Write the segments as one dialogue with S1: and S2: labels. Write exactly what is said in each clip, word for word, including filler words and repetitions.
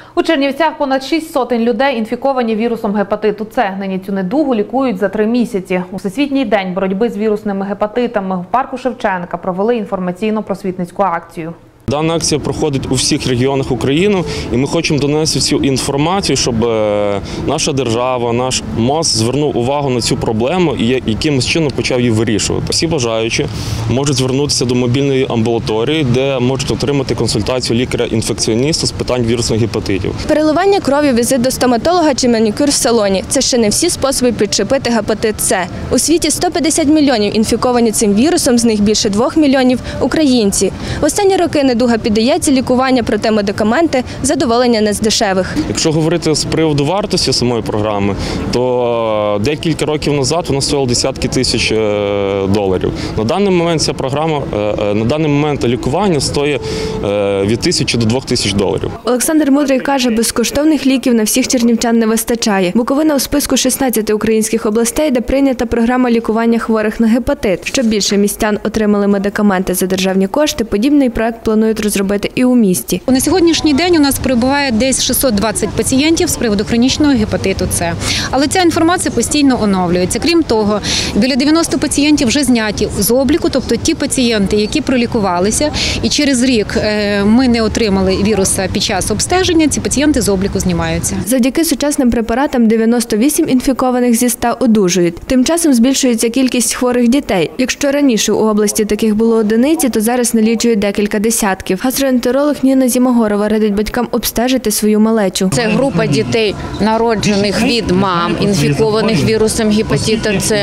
S1: У Чернівцях понад шість сотень людей інфіковані вірусом гепатиту С. Нині цю недугу лікують за три місяці. У Всесвітній день боротьби з вірусними гепатитами в парку Шевченка провели інформаційно-просвітницьку акцію.
S2: Дана акція проходить у всіх регіонах України, і ми хочемо донести цю інформацію, щоб наша держава, наш МОЗ звернув увагу на цю проблему і якимось чином почав її вирішувати. Всі бажаючі можуть звернутися до мобільної амбулаторії, де можуть отримати консультацію лікаря-інфекціоніста з питань вірусних гепатитів.
S3: Переливання крові, візит до стоматолога чи манікюр в салоні – це ще не всі способи підчепити гепатит С. У світі сто п'ятдесят мільйонів інфіковані цим вірусом, з них більше двох мільйонів – українці. В останні роки недуга піддається лікування, проте медикаменти – задоволення не з дешевих.
S2: Якщо говорити з приводу вартості самої програми, то декілька років назад вона стоїла десятки тисяч доларів. На даний момент ця програма, на даний момент лікування стоїть від тисячі до двох тисяч доларів.
S3: Олександр Мудрий каже, безкоштовних ліків на всіх чернівчан не вистачає. Буковина у списку шістнадцяти українських областей, де прийнята програма лікування хворих на гепатит. Щоб більше містян отримали медикаменти за державні кошти, подібний проект планують розробити і у місті.
S4: На сьогоднішній день у нас перебуває десь шістсот двадцять пацієнтів з приводу хронічного гепатиту С. Але ця інформація постійно оновлюється. Крім того, біля дев'яноста пацієнтів вже зняті з обліку, тобто ті пацієнти, які пролікувалися, і через рік ми не отримали віруса під час обстеження, ці пацієнти з обліку знімаються.
S3: Завдяки сучасним препаратам дев'яносто вісім інфікованих зі ста одужують. Тим часом збільшується кількість хворих дітей. Якщо раніше у області таких було одиниці, то зараз налічують декілька десятків. Гастроентеролог Ніна Зімогорова радить батькам обстежити свою малечу.
S5: Це група дітей, народжених від мам, інфікованих вірусом гепатиту С.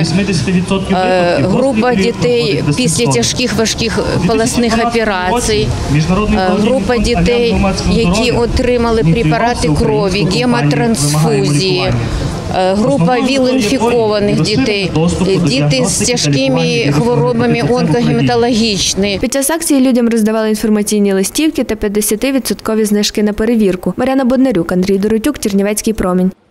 S5: Група дітей після тяжких важких полосних операцій. Група дітей, які отримали препарати крові, гемотрансфузії. Група ВІЛ-інфікованих дітей, діти з тяжкими хворобами онкогематологічні.
S3: Під час акції людям роздавали інформаційні листівки та п'ятдесятивідсоткові знижки на перевірку. Мар'яна Боднарюк, Андрій Доротюк, Чернівецький промінь.